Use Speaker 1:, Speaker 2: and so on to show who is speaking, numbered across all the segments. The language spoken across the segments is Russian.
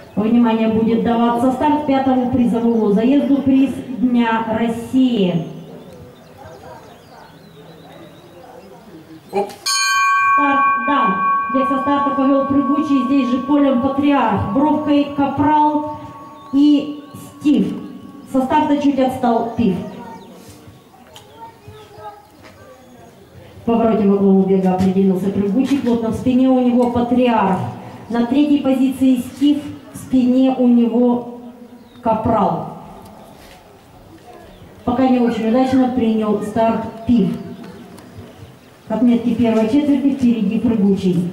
Speaker 1: Внимание, будет даваться старт пятому призовому заезду, приз Дня России. Старт дан. Бег со старта повел прыгучий, здесь же полем Патриарх, бровкой Капрал и Стив. Со старта чуть отстал Пив. В повороте во главу бега определился прыгучий, плотно в спине у него Патриарх. На третьей позиции Стив, в спине у него Капрал. Пока не очень удачно принял старт Пив. К отметке первой четверти впереди прыгучий.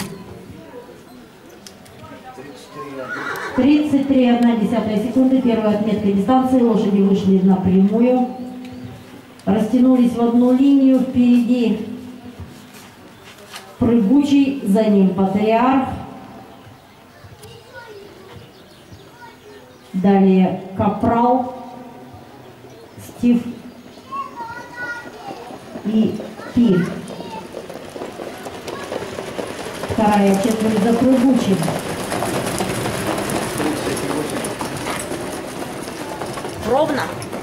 Speaker 1: 33,1 секунды, первая отметка дистанции, лошади вышли на прямую, растянулись в одну линию, впереди прыгучий, за ним Патриарх, далее Капрал, Стив и Пив. Вторая четверть за прыгучим.
Speaker 2: Ровно.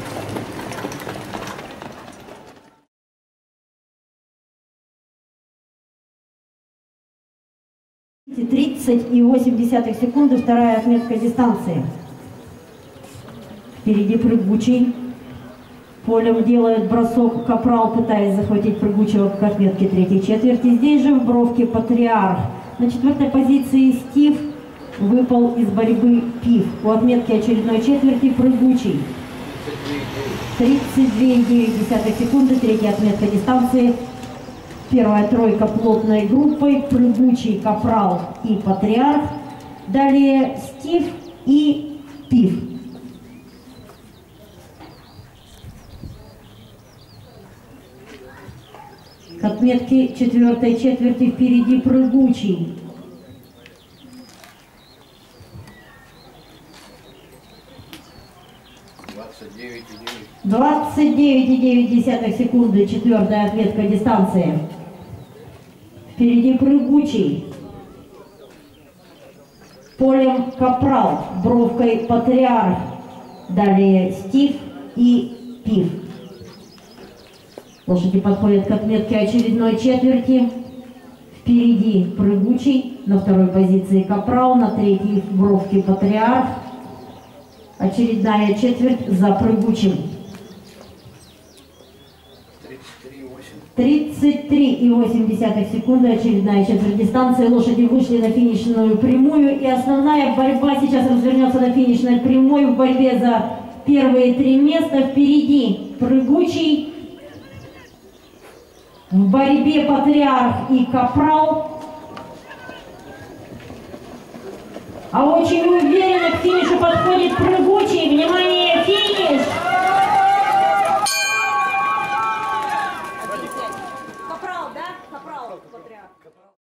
Speaker 1: — 30,8 секунды, вторая отметка дистанции. Впереди прыгучий. Полем делает бросок Капрал, пытаясь захватить прыгучего к отметке третьей четверти. Здесь же в бровке Патриарх. На четвертой позиции Стив, выпал из борьбы Пив. У отметки очередной четверти прыгучий. 32,9 секунды, третья отметка дистанции. Первая тройка плотной группой, прыгучий, Капрал и Патриарх. Далее Стив и Пив. К отметке четвертой четверти впереди прыгучий. 29,9 секунды, четвертая отметка дистанции. Впереди прыгучий. Полем Капрал, бровкой Патриарх. Далее Стив и Пив. Лошади подходят к отметке очередной четверти. Впереди прыгучий, на второй позиции Капрал, на третьей в бровке Патриарх. Очередная четверть за прыгучим. 33,8 секунды, очередная четверть дистанции. Лошади вышли на финишную прямую, и основная борьба сейчас развернется на финишной прямой в борьбе за первые 3 места. Впереди прыгучий, в борьбе Патриарх и Капрал. А очень уверенно к финишу подходит прыгучий. Внимание, финиш!
Speaker 2: Капрал, да? Капрал, Патриарх.